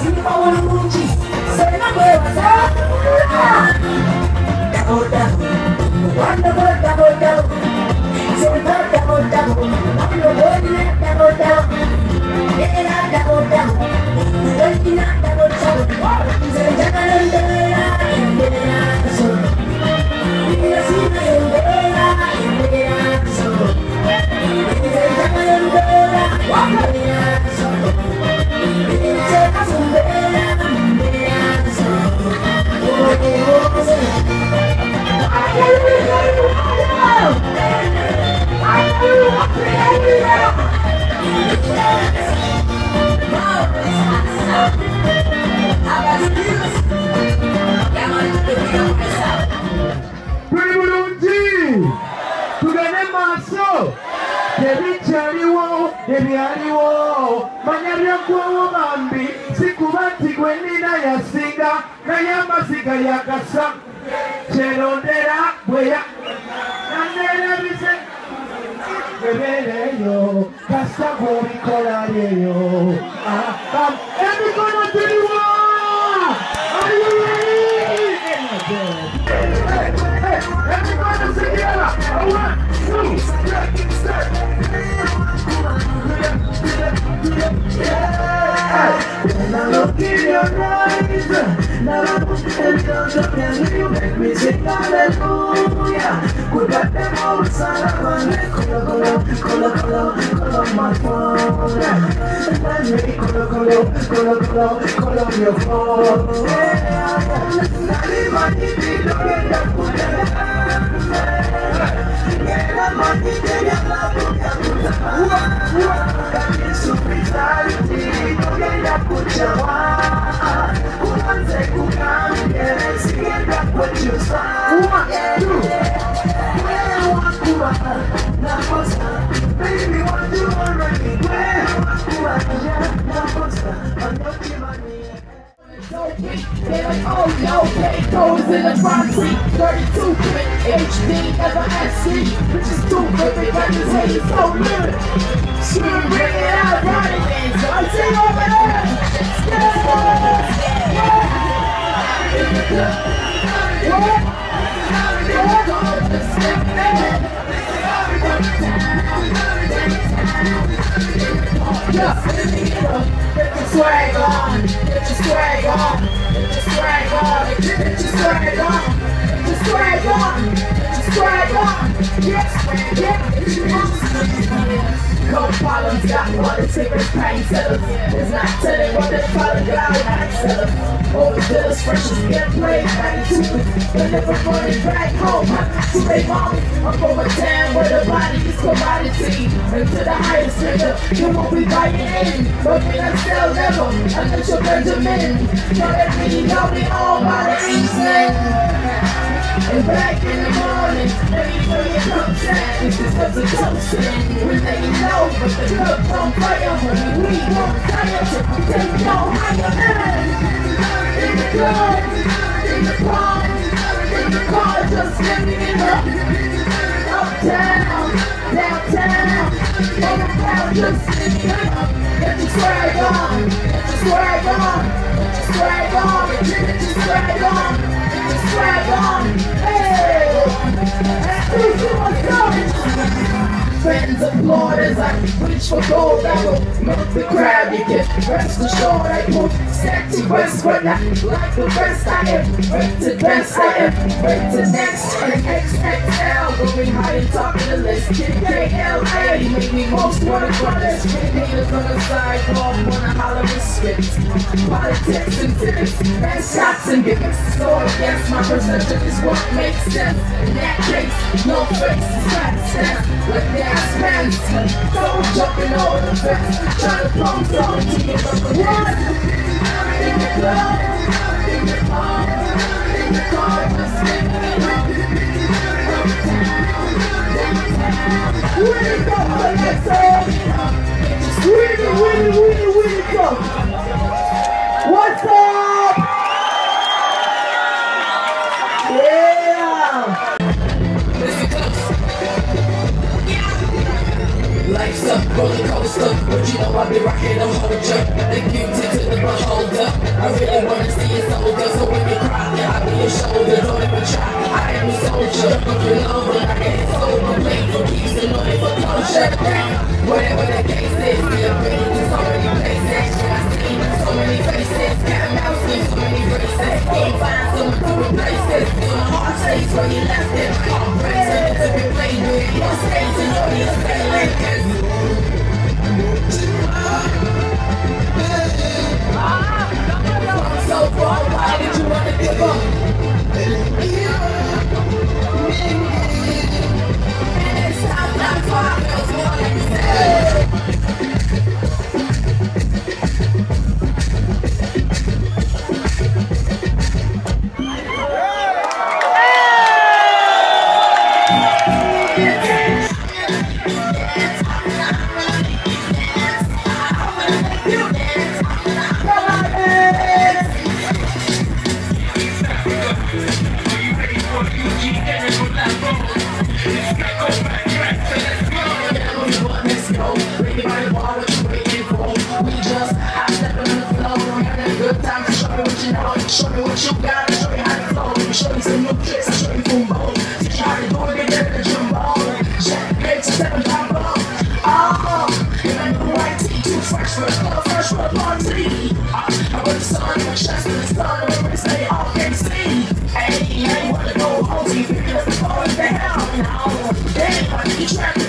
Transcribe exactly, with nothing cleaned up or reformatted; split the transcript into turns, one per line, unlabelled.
Friends applaud as I reach for gold. I will milk the crowd. You can rest assured I won't set to rest, but not like the rest. I am break to best. I am break to next. And X X L going high and top of the list. K L A make me most wanna cry this. Haters on the sidewalk wanna holler respect. Politics and civics, mascots and gimmicks. So I guess my perception is what makes sense. In that case, no face is not sense. Like gas pants, so jumping over the fence. Trying to pump something to get up the one. In the club, in the car, in the car, just living up. Where it go for that song? Where it, where it, where it, where it go? What's up? Yeah! Listen close. Life's a roller coaster, but you know I've been rocking a whole jerk. The beauty to the beholder. Show me what you got, I'll show you how to flow. Show you some new tricks, I'll show you boom boom. Teach you how to do it, get better than Jumbo. Checkmate to seven combo. Oh, and I know white tee, too fresh for the club, fresh for the party. I put the sun in my chest and the sun in my wrist, they all can see. Hey, hey, wanna go home, you pick it up the phone, what the hell? No, damn, I need you trapped.